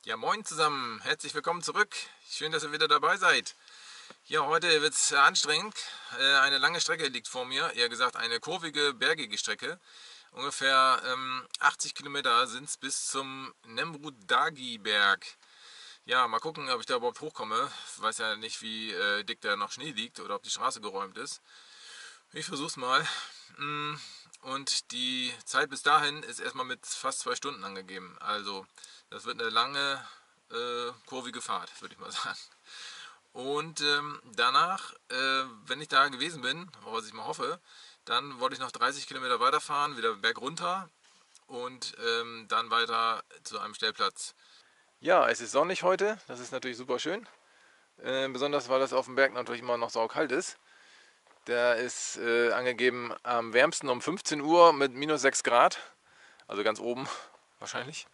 Ja, moin zusammen, herzlich willkommen zurück. Schön, dass ihr wieder dabei seid. Ja, heute wird es anstrengend. Eine lange Strecke liegt vor mir, eher gesagt eine kurvige, bergige Strecke. Ungefähr 80 Kilometer sind es bis zum Nemrut-Dagi-Berg. Ja, mal gucken, ob ich da überhaupt hochkomme. Ich weiß ja nicht, wie dick da noch Schnee liegt oder ob die Straße geräumt ist. Ich versuch's mal. Und die Zeit bis dahin ist erstmal mit fast 2 Stunden angegeben. Also das wird eine lange, kurvige Fahrt, würde ich mal sagen. Und danach, wenn ich da gewesen bin, was ich mal hoffe, dann wollte ich noch 30 Kilometer weiterfahren, wieder bergunter und dann weiter zu einem Stellplatz. Ja, es ist sonnig heute, das ist natürlich super schön. Besonders weil das auf dem Berg natürlich immer noch saukalt ist. Der ist angegeben am wärmsten um 15 Uhr mit minus 6 Grad. Also ganz oben wahrscheinlich.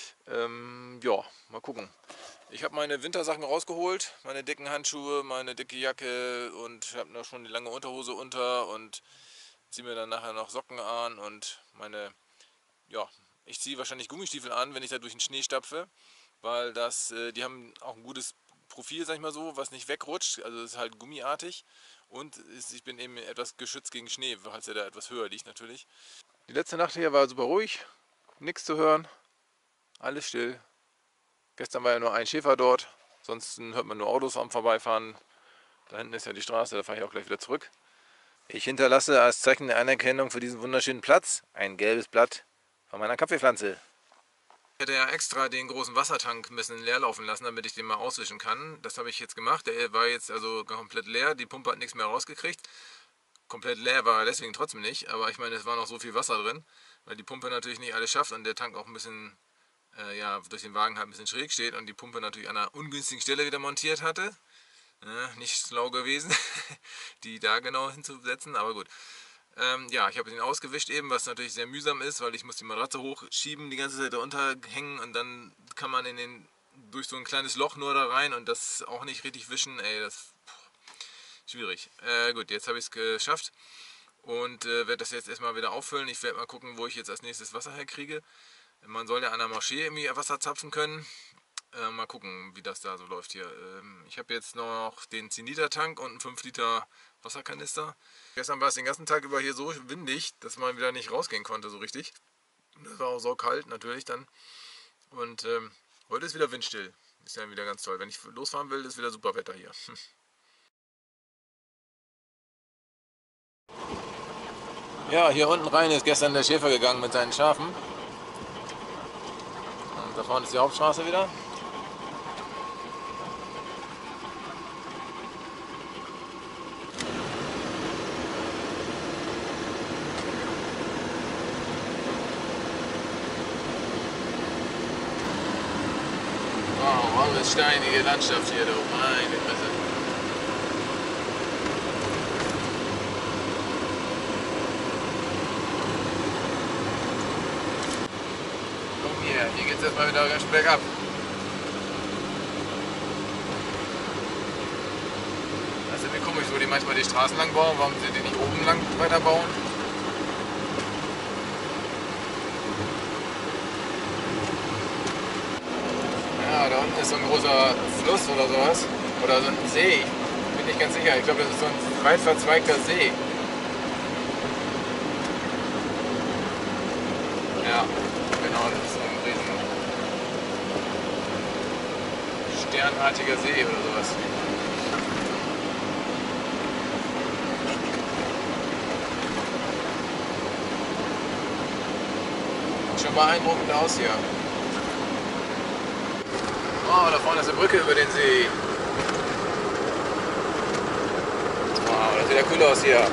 Ja, mal gucken. Ich habe meine Wintersachen rausgeholt. Meine dicken Handschuhe, meine dicke Jacke und habe noch schon die lange Unterhose unter und ziehe mir dann nachher noch Socken an und ja, ich ziehe wahrscheinlich Gummistiefel an, wenn ich da durch den Schnee stapfe, weil die haben auch ein gutes Profil, sag ich mal so, was nicht wegrutscht, also es ist halt gummiartig und ich bin eben etwas geschützt gegen Schnee, falls er da etwas höher liegt natürlich. Die letzte Nacht hier war super ruhig, nichts zu hören, alles still. Gestern war ja nur ein Schäfer dort, sonst hört man nur Autos am Vorbeifahren. Da hinten ist ja die Straße, da fahre ich auch gleich wieder zurück. Ich hinterlasse als Zeichen der Anerkennung für diesen wunderschönen Platz ein gelbes Blatt von meiner Kaffeepflanze. Ich hätte ja extra den großen Wassertank ein bisschen leer laufen lassen, damit ich den mal auswischen kann. Das habe ich jetzt gemacht. Der war jetzt also komplett leer. Die Pumpe hat nichts mehr rausgekriegt. Komplett leer war er deswegen trotzdem nicht. Aber ich meine, es war noch so viel Wasser drin, weil die Pumpe natürlich nicht alles schafft und der Tank auch ein bisschen ja, durch den Wagen halt ein bisschen schräg steht und die Pumpe natürlich an einer ungünstigen Stelle wieder montiert hatte. Nicht schlau gewesen, die da genau hinzusetzen, aber gut. Ja, ich habe den ausgewischt eben, was natürlich sehr mühsam ist, weil ich muss die Matratze hochschieben, die ganze Zeit da unterhängen und dann kann man durch so ein kleines Loch nur da rein und das auch nicht richtig wischen. Ey, das schwierig. Gut, jetzt habe ich es geschafft und werde das jetzt erstmal wieder auffüllen. Ich werde mal gucken, wo ich jetzt als nächstes Wasser herkriege. Man soll ja an der Moschee irgendwie Wasser zapfen können. Mal gucken, wie das da so läuft hier. Ich habe jetzt noch den 10 Liter Tank und einen 5 Liter Wasserkanister. Gestern war es den ganzen Tag über hier so windig, dass man wieder nicht rausgehen konnte so richtig. Das war auch so kalt natürlich dann. Und heute ist wieder windstill. Ist ja wieder ganz toll. Wenn ich losfahren will, ist wieder super Wetter hier. Ja, hier unten rein ist gestern der Schäfer gegangen mit seinen Schafen. Und da vorne ist die Hauptstraße wieder. Wow, alles steinige Landschaft hier, du meine Fresse. Komm hier geht's erstmal wieder ganz bergab. Das ist irgendwie komisch, wo die manchmal die Straßen lang bauen, warum sie die nicht oben lang weiter bauen? Ja, da unten ist so ein großer Fluss oder sowas. Oder so ein See. Ich bin nicht ganz sicher. Ich glaube, das ist so ein weit verzweigter See. Ja, genau, das ist so ein riesen sternartiger See oder sowas. Sieht schon beeindruckend aus hier. Oh, da vorne ist eine Brücke über den See. Wow, das sieht ja cool aus hier.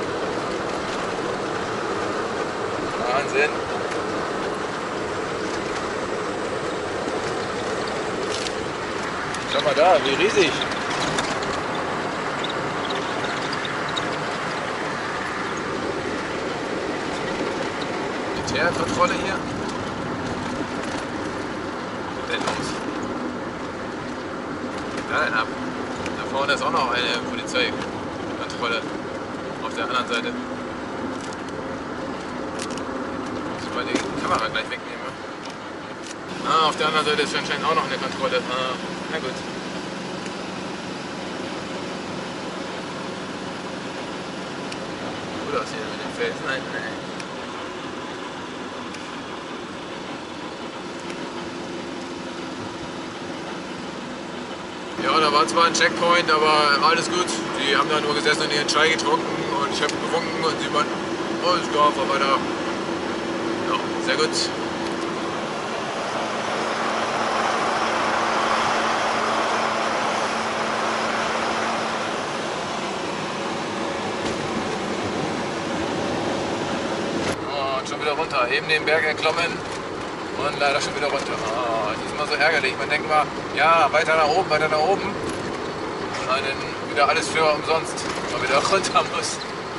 Wahnsinn. Schau mal da, wie riesig. Militärkontrolle hier. Denn los. Da denn ab. Da vorne ist auch noch eine Polizeikontrolle auf der anderen Seite. Muss ich mal die Kamera gleich wegnehmen. Ah, auf der anderen Seite ist anscheinend auch noch eine Kontrolle. Ah, na gut. Gut aus hier mit den Felsen. Nein, nein. Ja, da war zwar ein Checkpoint, aber alles gut. Die haben da nur gesessen und ihren Chai getrunken und ich habe gewunken und sie meinten, oh, ist klar, fahr weiter. Ja, sehr gut. Und schon wieder runter. Eben den Berg erklommen und leider schon wieder runter. Oh, das ist immer so ärgerlich. Man denkt mal, ja, weiter nach oben, weiter nach oben. Und dann wieder alles für umsonst, weil man wieder runter muss.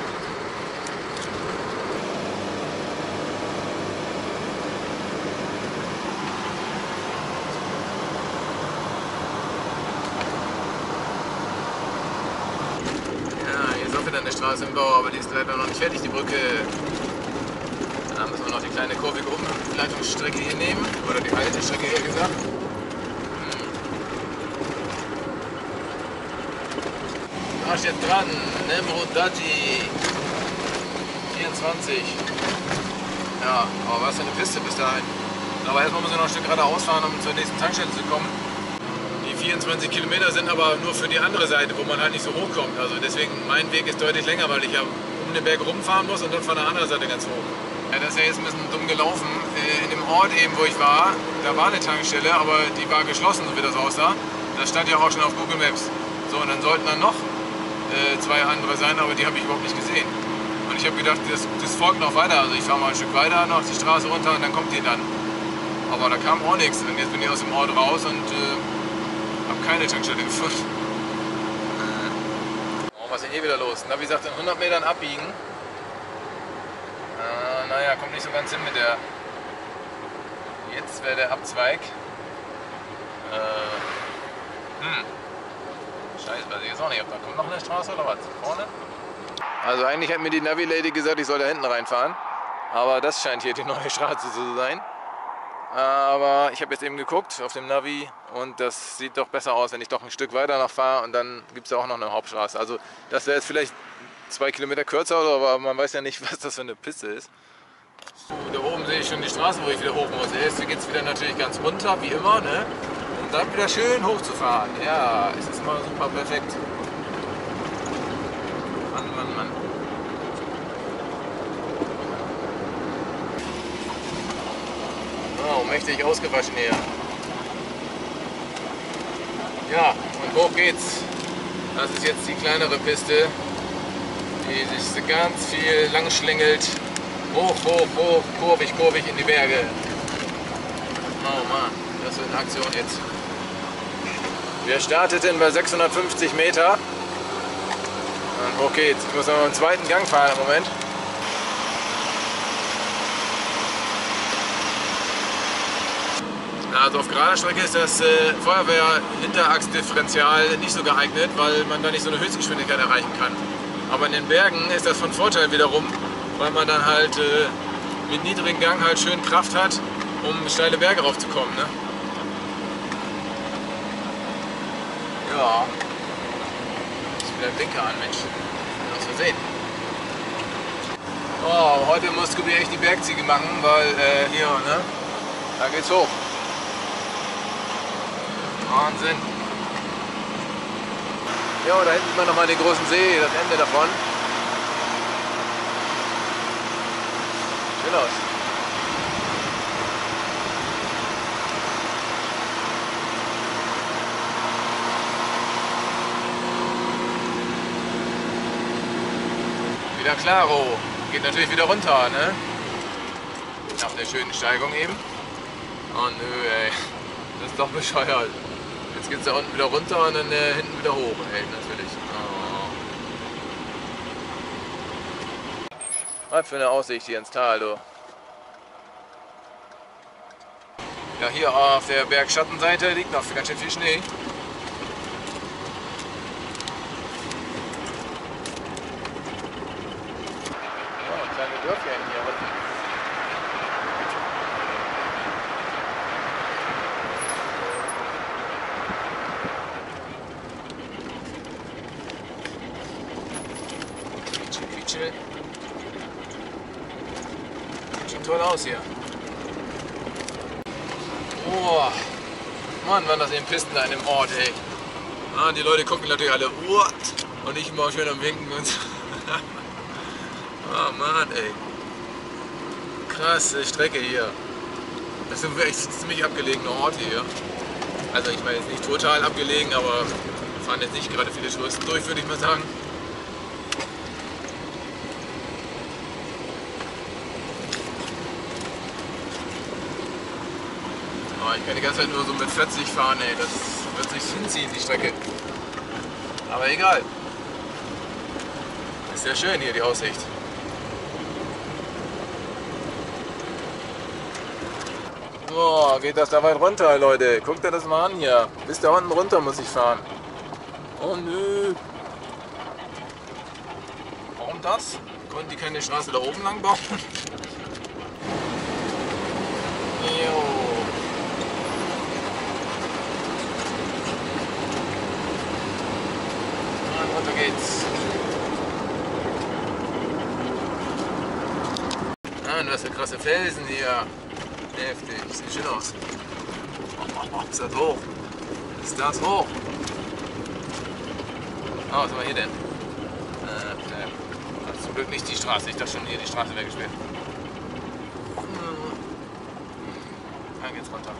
Ja, hier ist auch wieder eine Straße im Bau, aber die ist leider noch nicht fertig, die Brücke. Da müssen wir noch die kleine kurvige Umleitungsstrecke hier nehmen, oder die alte Strecke eher gesagt. Da steht dran, Nemrudati 24. Ja, aber was für eine Piste bis dahin. Aber erstmal müssen wir noch ein Stück geradeaus fahren, um zur nächsten Tankstelle zu kommen. Die 24 Kilometer sind aber nur für die andere Seite, wo man halt nicht so hoch kommt. Also deswegen, mein Weg ist deutlich länger, weil ich ja um den Berg rumfahren muss und dann von der anderen Seite ganz hoch. Ja, das ist ja jetzt ein bisschen dumm gelaufen. In dem Ort eben, wo ich war, da war eine Tankstelle, aber die war geschlossen, so wie das aussah. Das stand ja auch schon auf Google Maps. So, und dann sollten dann noch zwei andere sein, aber die habe ich überhaupt nicht gesehen. Und ich habe gedacht, das folgt noch weiter. Also ich fahre mal ein Stück weiter noch die Straße runter und dann kommt die dann. Aber da kam auch nichts. Und jetzt bin ich aus dem Ort raus und habe keine Tankstelle gefunden. Oh, was ist denn hier wieder los? Na, wie gesagt, in 100 Metern abbiegen. Naja, kommt nicht so ganz hin mit der. Jetzt wäre der Abzweig. Scheiße, weiß ich jetzt auch nicht, ob da kommt noch eine Straße oder was? Vorne? Also eigentlich hat mir die Navi-Lady gesagt, ich soll da hinten reinfahren. Aber das scheint hier die neue Straße zu sein. Aber ich habe jetzt eben geguckt auf dem Navi und das sieht doch besser aus, wenn ich doch ein Stück weiter noch fahre und dann gibt es ja auch noch eine Hauptstraße. Also das wäre jetzt vielleicht 2 Kilometer kürzer, aber man weiß ja nicht, was das für eine Piste ist. Da oben sehe ich schon die Straße, wo ich wieder hoch muss. Erst geht es wieder natürlich ganz runter, wie immer, ne? Und dann wieder schön hochzufahren. Ja, es ist mal super perfekt. Mann, Mann, Mann. Oh, mächtig ausgewaschen hier. Ja, und hoch geht's. Das ist jetzt die kleinere Piste, die sich so ganz viel lang schlängelt. Hoch, hoch, hoch, kurvig, kurvig in die Berge. Oh Mann, das ist eine Aktion jetzt. Wir starteten bei 650 Meter. Und hoch geht's. Ich muss noch im zweiten Gang fahren im Moment. Also auf gerader Strecke ist das Feuerwehr-Hinterachsdifferential nicht so geeignet, weil man da nicht so eine Höchstgeschwindigkeit erreichen kann. Aber in den Bergen ist das von Vorteil wiederum, weil man dann halt mit niedrigem Gang halt schön Kraft hat, um steile Berge raufzukommen. Ne? Ja. Ist wieder ein Blinker an, Mensch. Aus Versehen. Oh, heute muss Scooby echt die Bergziege machen, weil hier, ne? Da geht's hoch. Wahnsinn. Ja, da hinten sieht man nochmal den großen See, das Ende davon. Schön aus. Wieder klaro. Geht natürlich wieder runter, ne? Nach der schönen Steigung eben. Oh nö, ey. Das ist doch bescheuert. Jetzt geht es da unten wieder runter und dann hinten wieder hoch. Ey, natürlich. Oh. Was für eine Aussicht hier ins Tal, du. Ja, hier auf der Bergschattenseite liegt noch ganz schön viel Schnee. Oh, kleine Dörfchen hier unten. chillen. Sieht schon toll aus hier. Oh, Mann, waren das eben Pisten da in dem Ort, ey. Ah, die Leute gucken natürlich alle, what? Und ich immer schön am Winken und so. Oh Mann, ey. Krasse Strecke hier. Das ist echt ziemlich abgelegener Ort hier. Also ich meine jetzt nicht total abgelegen, aber fahren jetzt nicht gerade viele Touristen durch, würde ich mal sagen. Aber ich kann die ganze Zeit nur so mit 40 fahren, ey. Das wird sich hinziehen, die Strecke. Aber egal. Ist sehr schön hier, die Aussicht. Boah, geht das da weit runter, Leute? Guckt ihr das mal an hier. Bis da unten runter muss ich fahren. Oh nö. Warum das? Konnten die keine Straße da oben lang bauen? Jo. Und runter geht's. Ah, was für krasse Felsen hier. Heftig, sieht schön aus. Oh, ist das hoch? Ist das hoch? Oh, was haben wir hier denn? Also zum Glück nicht die Straße. Ich dachte schon, hier die Straße wäre gesperrt. Dann geht's runter.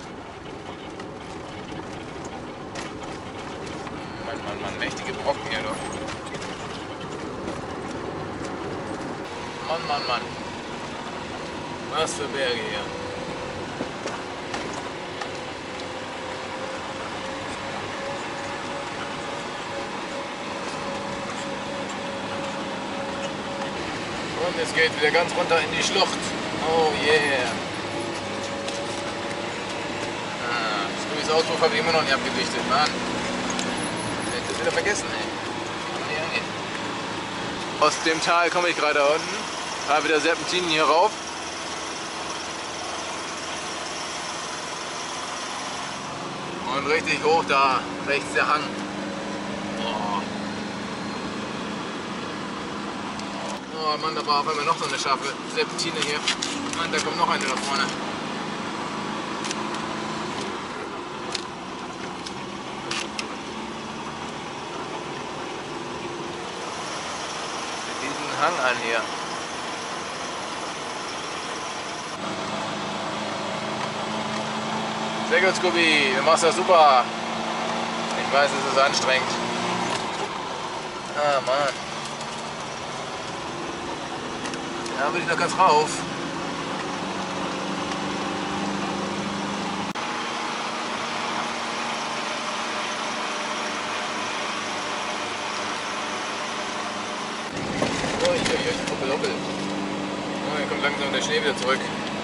Mann, mächtige Brocken hier doch. Mann. Was für Berge hier. Und es geht wieder ganz runter in die Schlucht. Oh yeah. Scoobies Auspuff habe ich immer noch nicht abgedichtet, Mann. Ich hab das wieder vergessen, ey. Aus dem Tal komme ich gerade unten. Habe wieder Serpentinen hier rauf. Und richtig hoch da, rechts der Hang. Oh Mann, da war auf einmal noch so eine scharfe Serpentine hier. Mann, da kommt noch eine da vorne. Mit diesem Hang an hier. Sehr gut, Scooby, du machst das super. Ich weiß, es ist anstrengend. Ah, Mann. Da will ich noch ganz rauf. Hoppel. Oh, hier kommt langsam der Schnee wieder zurück.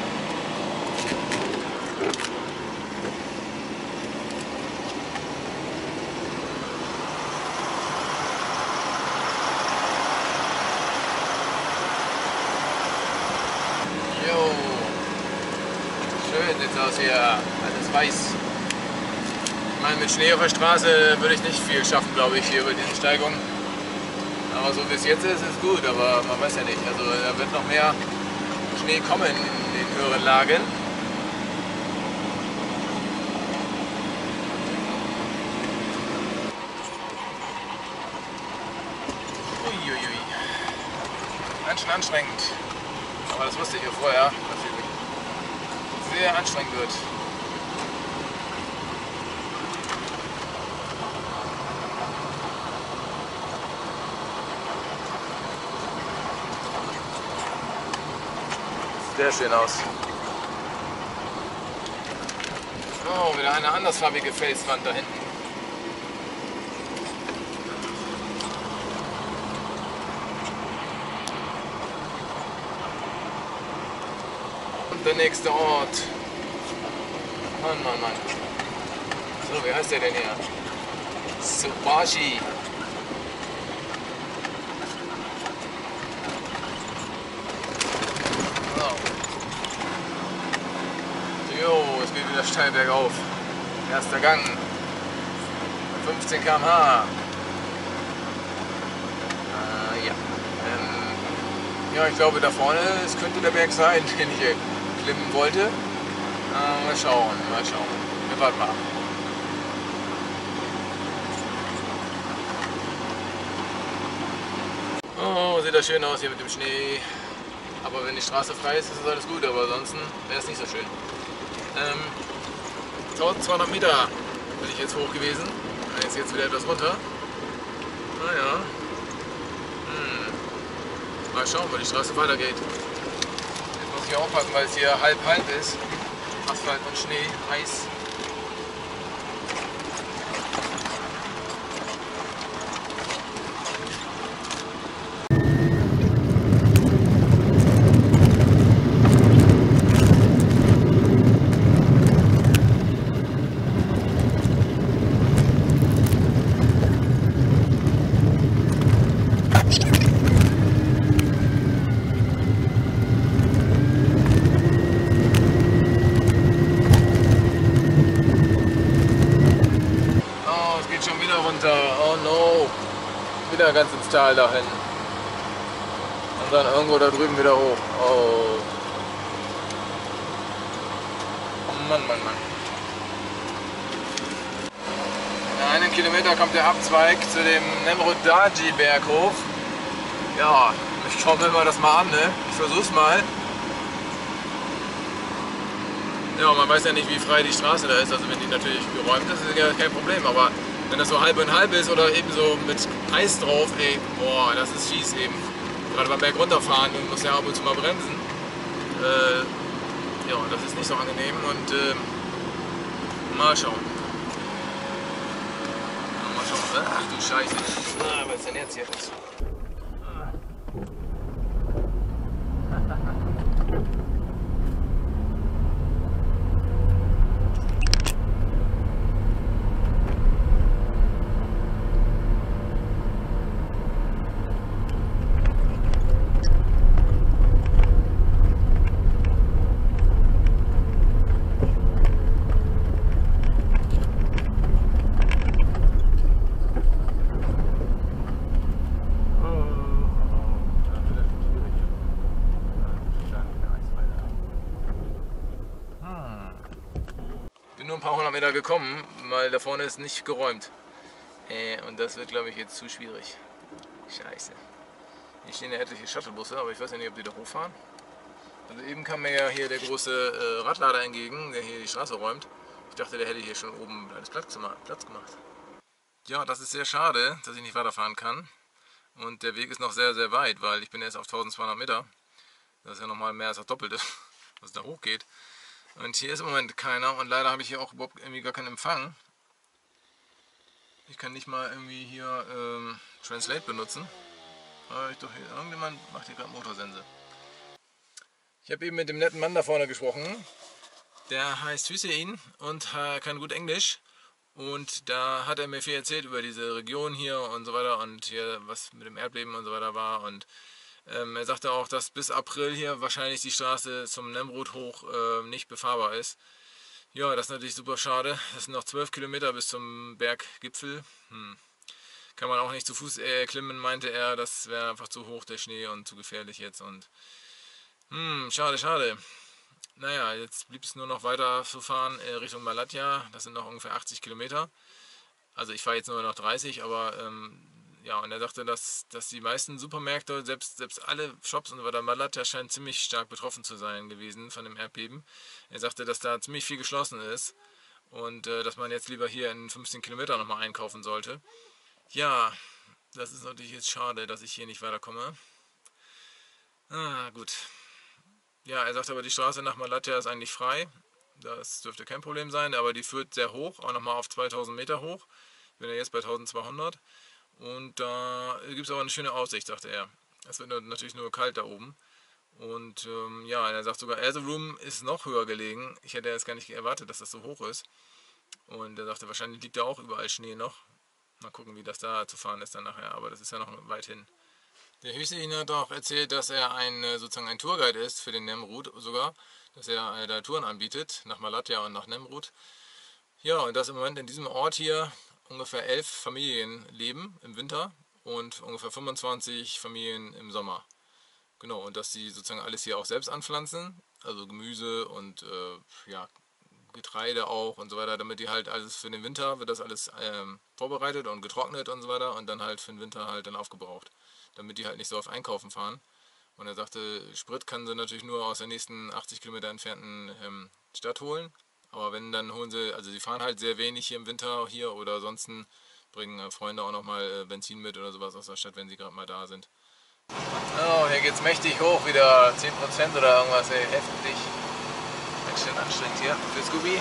Schön sieht es aus hier, alles weiß. Ich meine, mit Schnee auf der Straße würde ich nicht viel schaffen, glaube ich, hier über diese Steigung. Aber so wie es jetzt ist, ist gut, aber man weiß ja nicht. Also da wird noch mehr Schnee kommen in den höheren Lagen. Uiuiui. Ganz schön anstrengend. Aber das wusste ich ja vorher, dass es sehr anstrengend wird. Sehr schön aus. Oh, wieder eine andersfarbige Felswand da hinten. Und der nächste Ort. Mann. So, wie heißt der denn hier? Subashi. Jo, es geht wieder steil bergauf. Erster Gang. 15 km/h. Ja. Ja, ich glaube da vorne, es könnte der Berg sein, den ich hier klimmen wollte. Mal schauen, mal schauen. Wir warten mal. Oh, sieht das schön aus hier mit dem Schnee. Aber wenn die Straße frei ist, ist das alles gut, aber ansonsten wäre es nicht so schön. 1200 Meter bin ich jetzt hoch gewesen. Jetzt wieder etwas runter. Naja. Mal schauen, wo die Straße weitergeht. Jetzt muss ich aufpassen, weil es hier halb ist. Asphalt und Schnee, Eis. Schon wieder runter. Oh no. Wieder ganz ins Tal dahin. Und dann irgendwo da drüben wieder hoch. Oh. Mann, Mann, Mann. In einem Kilometer kommt der Abzweig zu dem Nemrut-Daji Berghof. Ja, ich schaue mir mal das mal an, ne? Ich versuch's mal. Ja, man weiß ja nicht, wie frei die Straße da ist. Also wenn die natürlich geräumt ist, ist ja kein Problem. Aber wenn das so halb und halb ist oder eben so mit Eis drauf, ey, boah, das ist fies eben. Gerade beim Berg runterfahren, du musst ja ab und zu mal bremsen. Ja, das ist nicht so angenehm und mal schauen. Mal schauen. Ach du Scheiße. Was ist denn jetzt hier? Nur ein paar hundert Meter gekommen, weil da vorne ist nicht geräumt. Und das wird, glaube ich, jetzt zu schwierig. Scheiße. Hier stehen ja etliche Shuttlebusse, aber ich weiß ja nicht, ob die da hochfahren. Also eben kam mir ja hier der große Radlader entgegen, der hier die Straße räumt. Ich dachte, der hätte hier schon oben alles Platz gemacht. Ja, das ist sehr schade, dass ich nicht weiterfahren kann. Und der Weg ist noch sehr, sehr weit, weil ich bin jetzt auf 1200 Meter. Das ist ja nochmal mehr als das Doppelte, was da hochgeht. Und hier ist im Moment keiner und leider habe ich hier auch überhaupt irgendwie gar keinen Empfang. Ich kann nicht mal irgendwie hier Translate benutzen. Aber irgendjemand macht hier gerade Motorsense. Ich habe eben mit dem netten Mann da vorne gesprochen. Der heißt Hüseyin und kann gut Englisch. Und da hat er mir viel erzählt über diese Region hier und so weiter und hier was mit dem Erdbeben und so weiter war. Und er sagte auch, dass bis April hier wahrscheinlich die Straße zum Nemrut hoch nicht befahrbar ist. Ja, das ist natürlich super schade. Das sind noch 12 Kilometer bis zum Berggipfel. Kann man auch nicht zu Fuß klimmen, meinte er. Das wäre einfach zu hoch, der Schnee, und zu gefährlich jetzt. Und schade, schade. Naja, jetzt blieb es nur noch weiter zu fahren Richtung Malatya. Das sind noch ungefähr 80 Kilometer. Also ich fahre jetzt nur noch 30, aber ja, und er sagte, dass die meisten Supermärkte, selbst alle Shops und so weiter, Malatya scheint ziemlich stark betroffen zu sein gewesen von dem Erdbeben. Er sagte, dass da ziemlich viel geschlossen ist und dass man jetzt lieber hier in 15 Kilometern nochmal einkaufen sollte. Ja, das ist natürlich jetzt schade, dass ich hier nicht weiterkomme. Gut. Ja, er sagt aber, die Straße nach Malatya ist eigentlich frei. Das dürfte kein Problem sein, aber die führt sehr hoch, auch nochmal auf 2000 Meter hoch. Ich bin ja jetzt bei 1200. Und da gibt es aber eine schöne Aussicht, sagte er. Es wird natürlich nur kalt da oben. Und ja, er sagt sogar, Erzurum ist noch höher gelegen. Ich hätte jetzt gar nicht erwartet, dass das so hoch ist. Und er sagte, wahrscheinlich liegt da auch überall Schnee noch. Mal gucken, wie das da zu fahren ist dann nachher, aber das ist ja noch weit hin. Der Hüseyin hat auch erzählt, dass er sozusagen ein Tourguide ist für den Nemrut sogar, dass er da Touren anbietet, nach Malatya und nach Nemrut. Ja, und dass im Moment in diesem Ort hier ungefähr 11 Familien leben im Winter und ungefähr 25 Familien im Sommer. Genau, und dass sie sozusagen alles hier auch selbst anpflanzen, also Gemüse und ja, Getreide auch und so weiter, damit die halt alles für den Winter, wird das alles vorbereitet und getrocknet und so weiter und dann halt für den Winter halt dann aufgebraucht, damit die halt nicht so oft einkaufen fahren. Und er sagte, Sprit kann sie natürlich nur aus der nächsten 80 Kilometer entfernten Stadt holen, aber wenn, dann holen sie, also sie fahren halt sehr wenig hier im Winter hier oder ansonsten bringen Freunde auch nochmal Benzin mit oder sowas aus der Stadt, wenn sie gerade mal da sind. Oh, hier geht's mächtig hoch, wieder 10% oder irgendwas, ey, heftig. Ganz schön anstrengend hier für Scooby.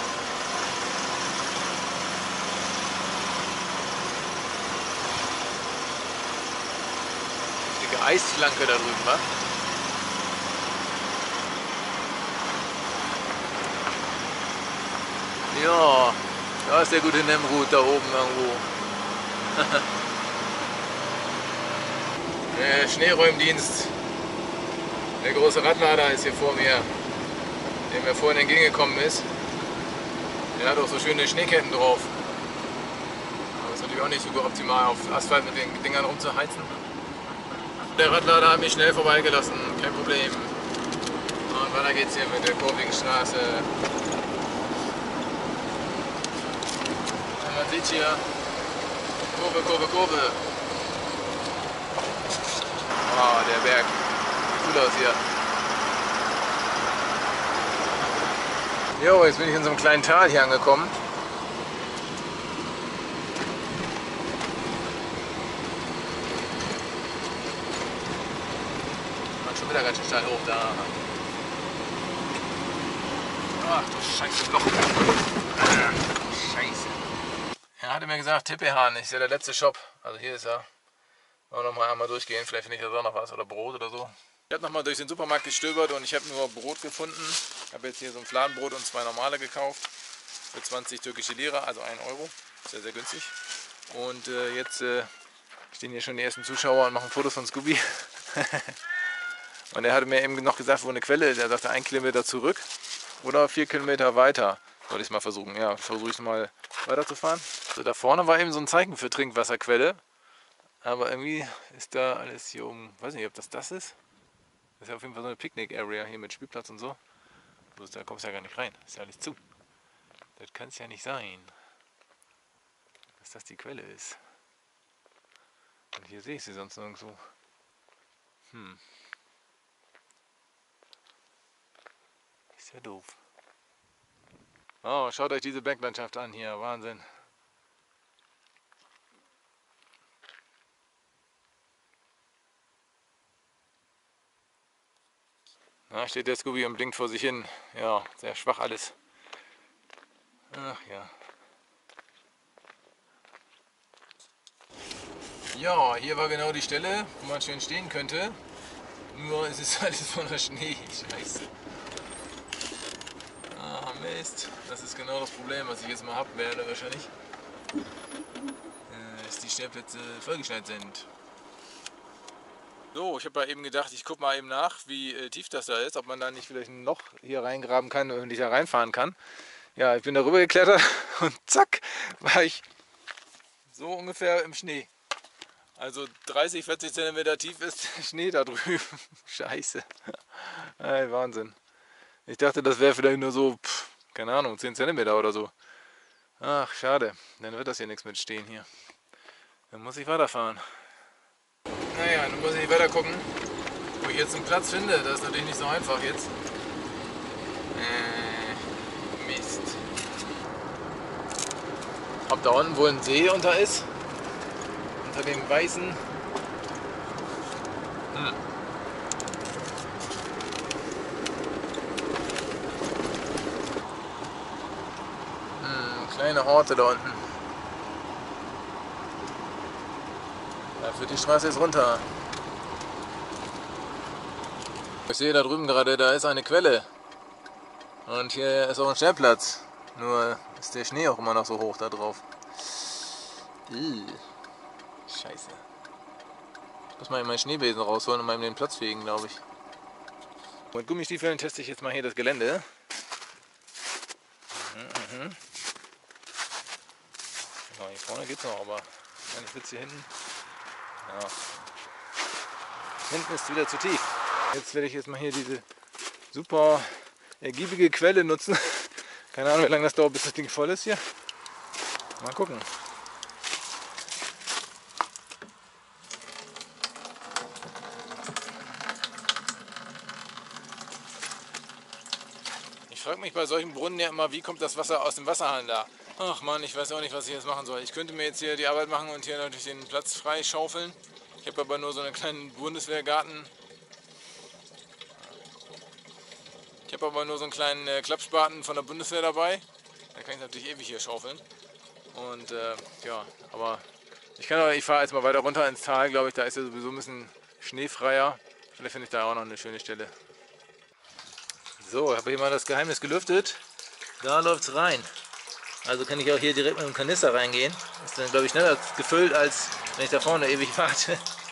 Dicke Eisflanke da drüben, wa? Ja, da ist der gute Nemrut da oben irgendwo. Der Schneeräumdienst. Der große Radlader ist hier vor mir, dem mir vorhin entgegengekommen ist. Der hat auch so schöne Schneeketten drauf. Aber ist natürlich auch nicht so optimal, auf Asphalt mit den Dingern rumzuheizen. Der Radlader hat mich schnell vorbeigelassen, kein Problem. Und weiter geht's hier mit der kurvigen Straße. Und man sieht hier Kurve, Kurve, Kurve. Oh, der Berg. Sieht cool aus hier. Jo, jetzt bin ich in so einem kleinen Tal hier angekommen. Man schon wieder ganz schön steil hoch da. Ach du Scheiße, Loch. Scheiße. Er hatte mir gesagt, Tippehahn ist ja der letzte Shop. Also hier ist er. Wollen wir noch mal einmal durchgehen, vielleicht finde ich da noch was oder Brot oder so. Ich habe noch mal durch den Supermarkt gestöbert und ich habe nur Brot gefunden. Ich habe jetzt hier so ein Fladenbrot und 2 normale gekauft. Für 20 türkische Lira, also 1 Euro. Sehr, sehr günstig. Und jetzt stehen hier schon die ersten Zuschauer und machen Fotos von Scooby. Und er hatte mir eben noch gesagt, wo eine Quelle ist. Er sagte 1 Kilometer zurück oder 4 Kilometer weiter. Soll ich es mal versuchen? Ja, versuche ich es mal weiterzufahren. Also da vorne war eben so ein Zeichen für Trinkwasserquelle. Aber irgendwie ist da alles hier oben, weiß nicht, ob das ist. Das ist ja auf jeden Fall so eine Picknick-Area hier mit Spielplatz und so. Bloß da kommst du ja gar nicht rein, ist ja alles zu. Das kann es ja nicht sein, dass das die Quelle ist. Und hier sehe ich sie sonst nirgendwo. Ist ja doof. Oh, schaut euch diese Berglandschaft an hier, Wahnsinn. Da steht der Scooby und blinkt vor sich hin. Ja, sehr schwach alles. Ach ja. Ja, hier war genau die Stelle, wo man schön stehen könnte. Nur es ist alles voller Schnee. Scheiße. Ah, Mist. Das ist genau das Problem, was ich jetzt mal haben werde wahrscheinlich. Dass die Stellplätze vollgeschneit sind. So, ich habe ja eben gedacht, ich gucke mal eben nach, wie tief das da ist, ob man da nicht vielleicht ein Loch hier reingraben kann und ich da reinfahren kann. Ja, ich bin darüber geklettert und zack, war ich so ungefähr im Schnee. Also 30, 40 cm tief ist Schnee da drüben. Scheiße. Ey, Wahnsinn. Ich dachte, das wäre vielleicht nur so, keine Ahnung, 10 cm oder so. Ach, schade. Dann wird das hier nichts mit stehen hier. Dann muss ich weiterfahren. Naja, dann muss ich weiter gucken, wo ich jetzt einen Platz finde. Das ist natürlich nicht so einfach jetzt. Mist. Ob da unten wohl ein See unter ist? Unter dem weißen. Kleine Orte da unten. Da führt die Straße jetzt runter. Ich sehe da drüben gerade, da ist eine Quelle. Und hier ist auch ein Stellplatz. Nur ist der Schnee auch immer noch so hoch da drauf. Scheiße. Ich muss mal meinen Schneebesen rausholen und mal den Platz fegen, glaube ich. Mit Gummistiefeln teste ich jetzt mal hier das Gelände. Ja, hier vorne geht's noch, aber ich weiß nicht, jetzt hier hinten. Ja. Hinten ist wieder zu tief. Jetzt werde ich jetzt mal hier diese super ergiebige Quelle nutzen. Keine Ahnung, wie lange das dauert, bis das Ding voll ist hier. Mal gucken. Ich frage mich bei solchen Brunnen ja immer, wie kommt das Wasser aus dem Wasserhahn da? Ach man, ich weiß auch nicht, was ich jetzt machen soll. Ich könnte mir jetzt hier die Arbeit machen und hier natürlich den Platz frei schaufeln. Ich habe aber nur so einen kleinen Bundeswehrgarten. Ich habe aber nur so einen kleinen Klappspaten von der Bundeswehr dabei. Da kann ich natürlich ewig hier schaufeln. Und ja, aber ich fahre jetzt mal weiter runter ins Tal, glaube ich. Da ist ja sowieso ein bisschen schneefreier. Vielleicht finde ich da auch noch eine schöne Stelle. So, ich habe hier mal das Geheimnis gelüftet. Da läuft es rein. Also kann ich auch hier direkt mit dem Kanister reingehen. Ist dann, glaube ich, schneller gefüllt, als wenn ich da vorne ewig warte.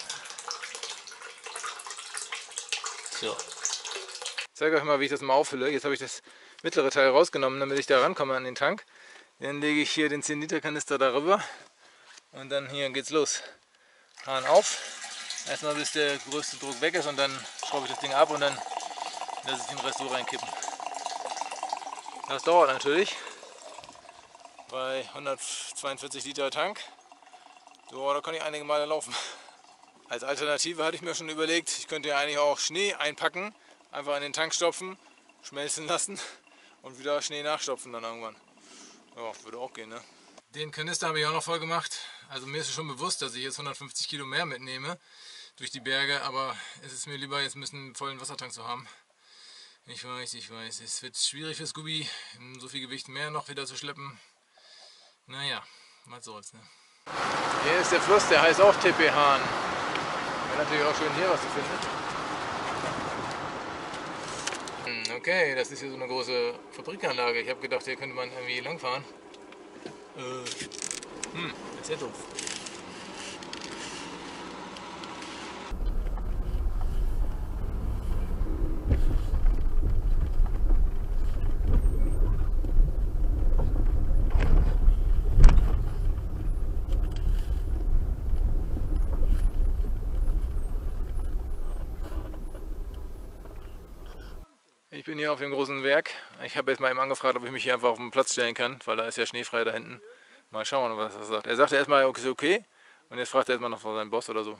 So. Ich zeige euch mal, wie ich das mal auffülle. Jetzt habe ich das mittlere Teil rausgenommen, damit ich da rankomme an den Tank. Dann lege ich hier den 10 Liter Kanister darüber. Und dann hier geht's los. Hahn auf. Erstmal bis der größte Druck weg ist und dann schraube ich das Ding ab und dann lasse ich den Rest so reinkippen. Das dauert natürlich. Bei 142 Liter Tank. So, da kann ich einige Male laufen. Als Alternative hatte ich mir schon überlegt, ich könnte ja eigentlich auch Schnee einpacken, einfach in den Tank stopfen, schmelzen lassen und wieder Schnee nachstopfen dann irgendwann. Ja, würde auch gehen, ne? Den Kanister habe ich auch noch voll gemacht. Also mir ist schon bewusst, dass ich jetzt 150 Kilo mehr mitnehme durch die Berge, aber es ist mir lieber, jetzt ein bisschen einen vollen Wassertank zu haben. Ich weiß. Es wird schwierig für Scooby, so viel Gewicht mehr noch wieder zu schleppen. Naja, was soll's, ne? Hier ist der Fluss, der heißt auch TP-Hahn. Wäre natürlich auch schön, hier was zu finden. Okay, das ist hier so eine große Fabrikanlage. Ich habe gedacht, hier könnte man irgendwie langfahren. Das ist ja doof. Ich bin hier auf dem großen Werk. Ich habe jetzt mal eben angefragt, ob ich mich hier einfach auf den Platz stellen kann, weil da ist ja schneefrei da hinten. Mal schauen, was er sagt. Er sagte erstmal, okay, und jetzt fragt er erstmal noch von seinem Boss oder so.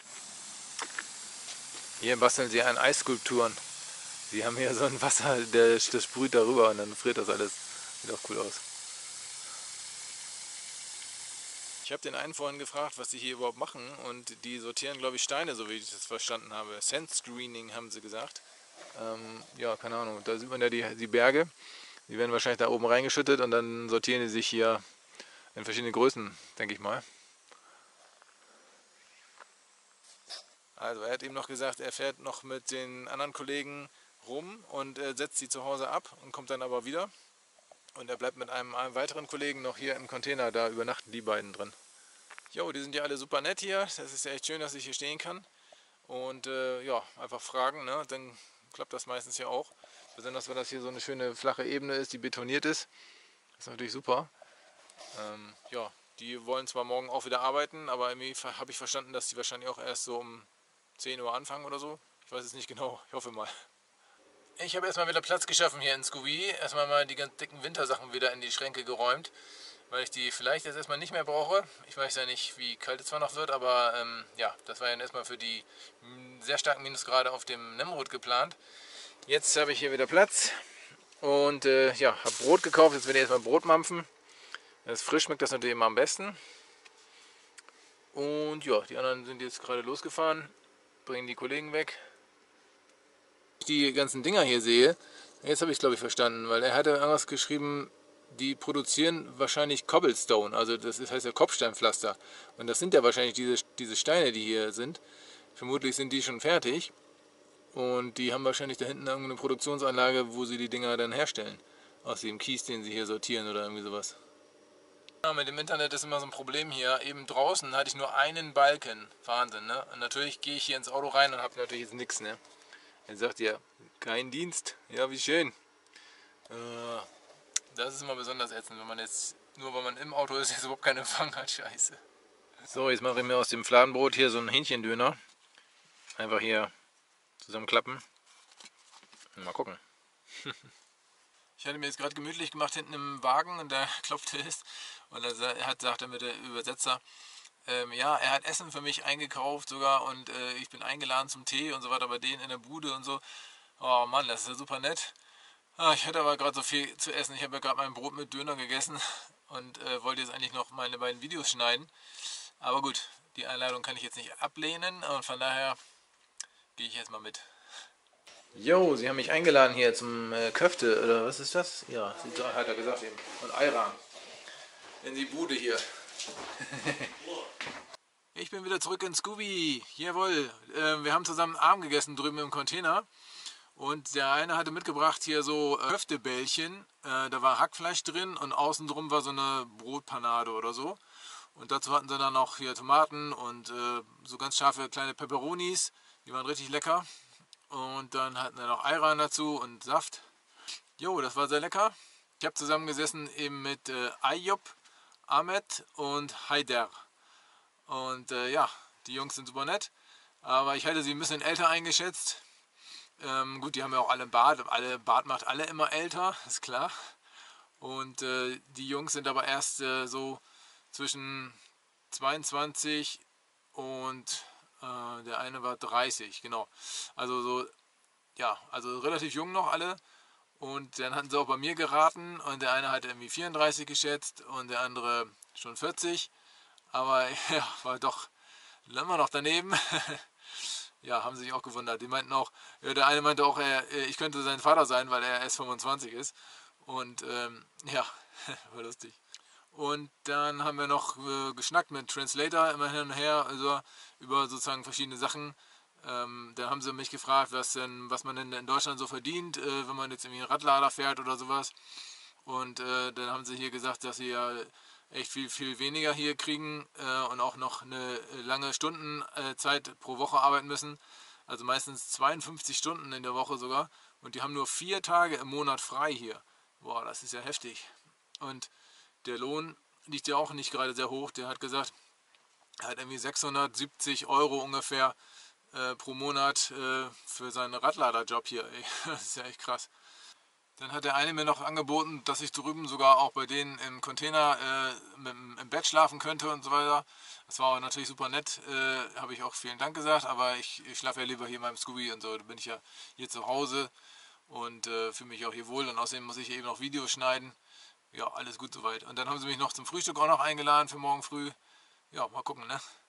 Hier basteln sie an Eisskulpturen. Sie haben hier so ein Wasser, das sprüht darüber und dann friert das alles. Sieht auch cool aus. Ich habe den einen vorhin gefragt, was sie hier überhaupt machen, und die sortieren, glaube ich, Steine, so wie ich das verstanden habe. Sand Screening haben sie gesagt. Ja, keine Ahnung, da sieht man ja die Berge. Die werden wahrscheinlich da oben reingeschüttet und dann sortieren die sich hier in verschiedene Größen, denke ich mal. Also er hat ihm noch gesagt, er fährt noch mit den anderen Kollegen rum und setzt sie zu Hause ab und kommt dann aber wieder. Und er bleibt mit einem weiteren Kollegen noch hier im Container, da übernachten die beiden drin. Jo, die sind ja alle super nett hier. Das ist ja echt schön, dass ich hier stehen kann. Und ja, einfach fragen, ne? Dann klappt das meistens ja auch. Besonders wenn das hier so eine schöne flache Ebene ist, die betoniert ist. Das ist natürlich super. Ja, die wollen zwar morgen auch wieder arbeiten, aber irgendwie habe ich verstanden, dass die wahrscheinlich auch erst so um 10 Uhr anfangen oder so. Ich weiß es nicht genau, ich hoffe mal. Ich habe erstmal wieder Platz geschaffen hier in Scooby. Erstmal mal die ganz dicken Wintersachen wieder in die Schränke geräumt, weil ich die vielleicht jetzt erstmal nicht mehr brauche. Ich weiß ja nicht, wie kalt es zwar noch wird, aber ja, das war ja erstmal für die sehr starken Minusgrade auf dem Nemrut geplant. Jetzt habe ich hier wieder Platz und ja, habe Brot gekauft. Jetzt werde ich erstmal Brot mampfen. Das frisch schmeckt das natürlich immer am besten. Und ja, die anderen sind jetzt gerade losgefahren, bringen die Kollegen weg. Die ganzen Dinger hier sehe, jetzt habe ich es, glaube ich, verstanden, weil er hatte irgendwas geschrieben, die produzieren wahrscheinlich Cobblestone, also das heißt ja Kopfsteinpflaster. Und das sind ja wahrscheinlich diese Steine, die hier sind. Vermutlich sind die schon fertig und die haben wahrscheinlich da hinten irgendeine Produktionsanlage, wo sie die Dinger dann herstellen. Aus dem Kies, den sie hier sortieren oder irgendwie sowas. Ja, mit dem Internet ist immer so ein Problem hier. Eben draußen hatte ich nur einen Balken. Wahnsinn, ne? Und natürlich gehe ich hier ins Auto rein und habe natürlich jetzt nichts, ne? Er sagt ja, kein Dienst. Ja, wie schön. Das ist immer besonders ätzend, wenn man jetzt, nur weil man im Auto ist, jetzt überhaupt keinen Empfang hat. Scheiße. So, jetzt mache ich mir aus dem Fladenbrot hier so einen Hähnchendöner. Einfach hier zusammenklappen und mal gucken. Ich hatte mir jetzt gerade gemütlich gemacht hinten im Wagen und da klopfte es und da sagte mir der Übersetzer, ja, er hat Essen für mich eingekauft sogar und ich bin eingeladen zum Tee und so weiter bei denen in der Bude und so. Oh Mann, das ist ja super nett. Ich hatte aber gerade so viel zu essen. Ich habe ja gerade mein Brot mit Döner gegessen und wollte jetzt eigentlich noch meine beiden Videos schneiden. Aber gut, die Einladung kann ich jetzt nicht ablehnen und von daher gehe ich jetzt mal mit. Jo, Sie haben mich eingeladen hier zum Köfte, oder was ist das? Ja, hat er gesagt eben. Und Ayran. In die Bude hier. Ich bin wieder zurück in Scooby. Jawohl. Wir haben zusammen Abend gegessen drüben im Container. Und der eine hatte mitgebracht hier so Köftebällchen. Da war Hackfleisch drin und außen drum war so eine Brotpanade oder so. Und dazu hatten sie dann noch hier Tomaten und so ganz scharfe kleine Peperonis. Die waren richtig lecker. Und dann hatten wir noch Ayran dazu und Saft. Jo, das war sehr lecker. Ich habe zusammengesessen eben mit Ayyub, Ahmed und Haider. Und ja, die Jungs sind super nett. Aber ich hätte sie ein bisschen älter eingeschätzt. Gut, die haben ja auch alle Bart. Bart macht alle immer älter, ist klar. Und die Jungs sind aber erst so zwischen 22 und der eine war 30, genau. Also so, ja, also relativ jung noch alle. Und dann hatten sie auch bei mir geraten und der eine hat irgendwie 34 geschätzt und der andere schon 40. Aber ja, war doch immer noch daneben. Ja, haben sie sich auch gewundert. Die meinten auch, der eine meinte auch, ich könnte sein Vater sein, weil er erst 25 ist. Und ja, war lustig. Und dann haben wir noch geschnackt mit Translator immer hin und her, also über sozusagen verschiedene Sachen. Da haben sie mich gefragt, was man denn in Deutschland so verdient, wenn man jetzt irgendwie einen Radlader fährt oder sowas. Und dann haben sie hier gesagt, dass sie ja echt viel weniger hier kriegen und auch noch eine lange Stundenzeit pro Woche arbeiten müssen. Also meistens 52 Stunden in der Woche sogar. Und die haben nur 4 Tage im Monat frei hier. Boah, das ist ja heftig. Und der Lohn liegt ja auch nicht gerade sehr hoch. Der hat gesagt, er hat irgendwie 670 Euro ungefähr pro Monat für seinen Radladerjob hier. Das ist ja echt krass. Dann hat der eine mir noch angeboten, dass ich drüben sogar auch bei denen im Container im Bett schlafen könnte und so weiter. Das war auch natürlich super nett, habe ich auch vielen Dank gesagt, aber ich schlafe ja lieber hier in meinem Scooby und so, da bin ich ja hier zu Hause und fühle mich auch hier wohl und außerdem muss ich eben noch Videos schneiden. Ja, alles gut soweit. Und dann haben sie mich noch zum Frühstück auch noch eingeladen für morgen früh. Ja, mal gucken, ne?